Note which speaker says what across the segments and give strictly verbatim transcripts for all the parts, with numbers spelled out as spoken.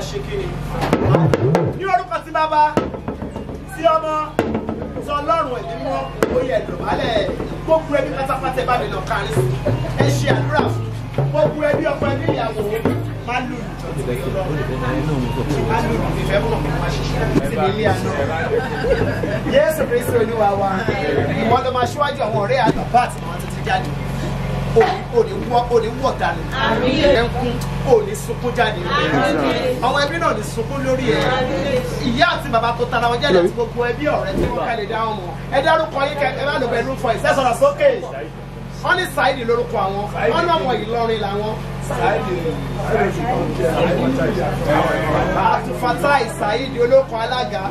Speaker 1: ṣe kiri ní orúkọ tí bàbá tí ọmọ tí Ọlọ́run ẹ̀mí mọ́ oyè ẹ̀dùnmálẹ̀ gbogbo ẹbí pátápátá bá mi lọ kárí sí ẹ ṣe àdúrà fún gbogbo ẹbí ọkọ ẹbí ìyàwó má lù má lù ìfẹ́ mọ̀ má ṣiṣẹ́ sí ní ilé àná Jésù Kristi Olúwa wa ìwọ ló máa ṣíwájú àwọn ọ̀rẹ́ àgbà àti àwọn tó ti jáde òní wọ́ òní wọ̀ dànù ẹ̀kún òní sunkún jáde àwọn ẹbí náà ní sunkún lórí ẹ̀ ìyá àti bàbá tó tara wọn jáde àti gbogbo ẹbí ọ̀rẹ́ tí wọ́n kálẹ̀ dáhùn mọ́ ẹ dárúkọ yín kẹ ẹ bá lò bẹ̀rù fọ ìṣẹ́sọ̀rọ̀ sókè wọ́n ní Saidi lórúkọ àwọn wọ́n ní ọmọ Ìlọrin làwọn Abdulfatai Saidi olóko alága.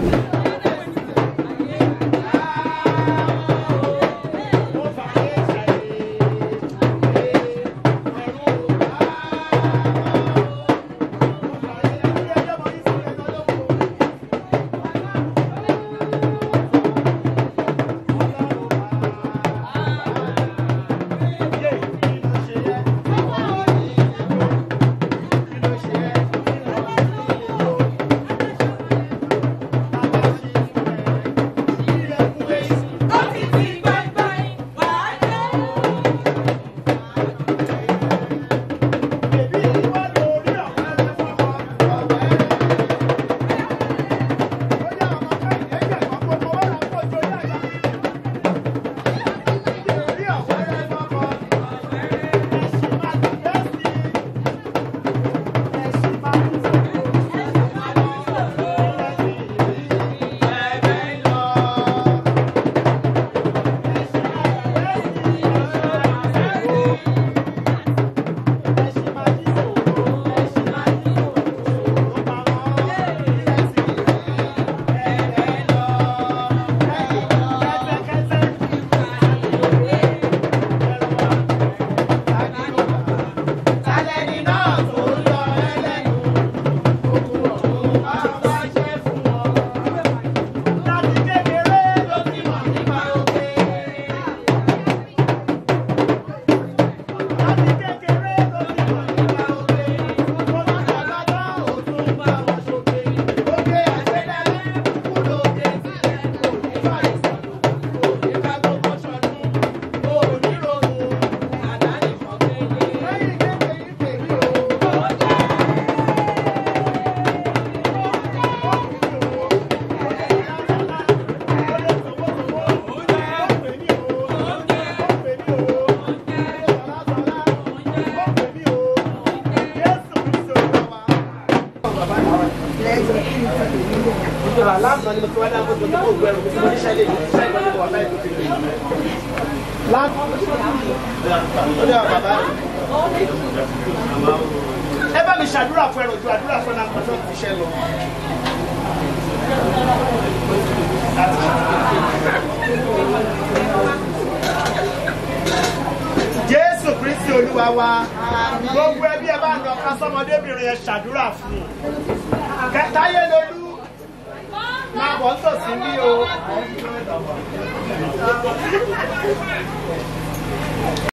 Speaker 1: Ẹ bá mi ṣàdúrà fún ẹrọ ju àdúrà fún ẹnà kan tó ti ṣe lọ. Jésù Kristi Olúwa wa gbogbo ẹbí ẹ bá ń lọ ká sọmọdébìnrin ẹ ṣàdúrà fún un. Kẹtàyé lolú máa bọ̀ ń tòsí ní o.